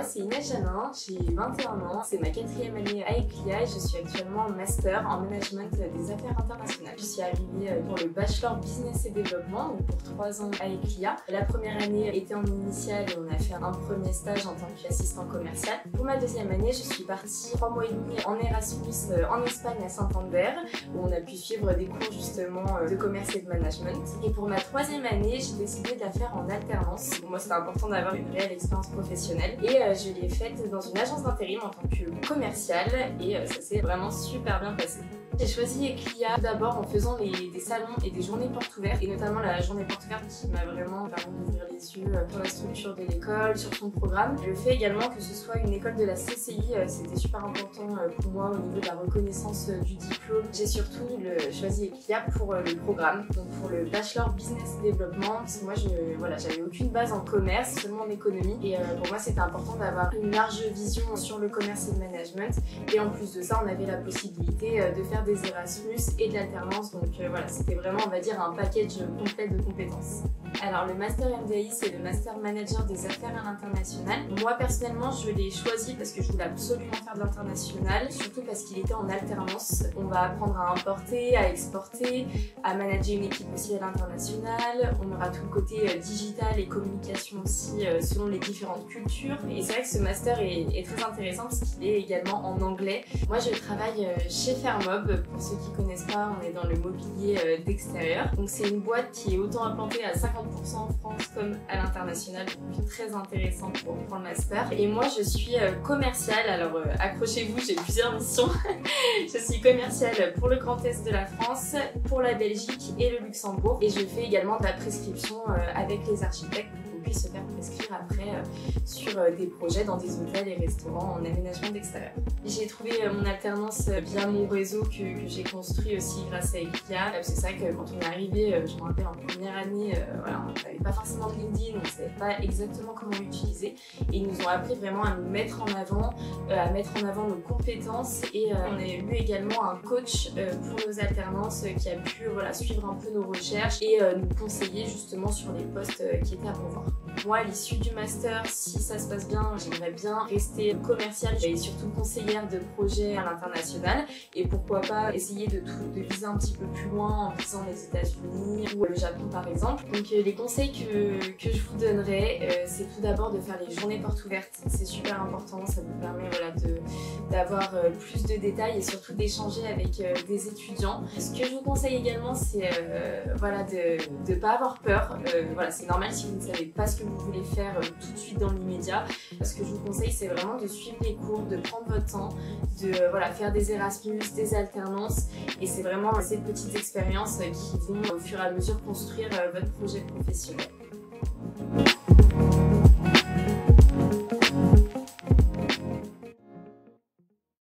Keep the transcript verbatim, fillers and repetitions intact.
c'est Inès Janin, j'ai vingt et un ans, c'est ma quatrième année à Eclia et je suis actuellement en master en management des affaires internationales. Je suis arrivée pour le bachelor business et développement, donc pour trois ans à Eclia. La première année était en initiale et on a fait un premier stage en tant qu'assistant commercial. Pour ma deuxième année, je suis partie trois mois et demi en Erasmus en Espagne à Santander, où on a pu suivre des cours justement de commerce et de management. Et pour ma troisième année, j'ai décidé de la faire en alternance. Pour moi, c'était important d'avoir une réelle expérience professionnelle et euh, je l'ai faite dans une agence d'intérim en tant que commerciale et euh, ça s'est vraiment super bien passé. J'ai choisi Eclia d'abord en faisant les, des salons et des journées portes ouvertes et notamment la journée porte ouverte qui m'a vraiment permis d'ouvrir les yeux sur la structure de l'école, sur son programme. Le fait également que ce soit une école de la C C I, c'était super important pour moi au niveau de la reconnaissance du diplôme. J'ai surtout le, choisi Eclia pour le programme, donc pour le Bachelor Business Développement, parce que moi je voilà, j'avais aucune base en commerce, seulement en économie et euh, pour moi c'était important d'avoir une large vision sur le commerce et le management et en plus de ça on avait la possibilité de faire des Erasmus et de l'alternance, donc euh, voilà, c'était vraiment, on va dire, un package complet de compétences. Alors le Master M D I, c'est le Master Manager des Affaires à l'international. Moi personnellement, je l'ai choisi parce que je voulais absolument faire de l'international, surtout parce qu'il était en alternance. On va apprendre à importer, à exporter, à manager une équipe aussi à l'international. On aura tout le côté euh, digital et communication aussi euh, selon les différentes cultures. Et c'est vrai que ce master est, est très intéressant parce qu'il est également en anglais. Moi, je travaille euh, chez Fermob. Pour ceux qui connaissent pas, on est dans le mobilier euh, d'extérieur. Donc c'est une boîte qui est autant implantée à cinquante pour cent en France comme à l'international, donc très intéressant pour prendre le master. Et moi je suis euh, commerciale, alors euh, accrochez-vous, j'ai plusieurs missions. Je suis commerciale pour le Grand Est de la France, pour la Belgique et le Luxembourg. Et je fais également de la prescription euh, avec les architectes pour qu'on puisse se faire prescrire après euh, sur euh, des projets dans des hôtels et restaurants en aménagement d'extérieur. J'ai trouvé euh, mon alternance via mon réseau que, que j'ai construit aussi grâce à Eclia. C'est ça que quand on est arrivé, euh, je me rappelle en première année, euh, voilà, on n'avait pas forcément de LinkedIn, on ne savait pas exactement comment l'utiliser. Et ils nous ont appris vraiment à nous mettre en avant, euh, à mettre en avant nos compétences. Et euh, on a eu également un coach euh, pour nos alternances euh, qui a pu voilà, suivre un peu nos recherches et euh, nous conseiller justement sur les postes euh, qui étaient à pourvoir. Moi, à l'issue du master, si ça se passe bien, j'aimerais bien rester commerciale et surtout conseillère de projets à l'international. Et pourquoi pas essayer de, tout, de viser un petit peu plus loin en visant les États-Unis ou le Japon par exemple. Donc euh, les conseils que, que je vous donnerais, euh, c'est tout d'abord de faire les journées portes ouvertes. C'est super important, ça vous permet voilà, d'avoir euh, plus de détails et surtout d'échanger avec euh, des étudiants. Ce que je vous conseille également, c'est euh, voilà, de ne pas avoir peur. Euh, voilà, c'est normal si vous ne savez pas ce que vous voulez faire euh, tout de suite dans l'immédiat. Ce que je vous conseille, c'est vraiment de suivre les cours, de prendre votre temps, de euh, voilà, faire des Erasmus, des alternances. Et c'est vraiment ces petites expériences qui vont au fur et à mesure construire euh, votre projet professionnel.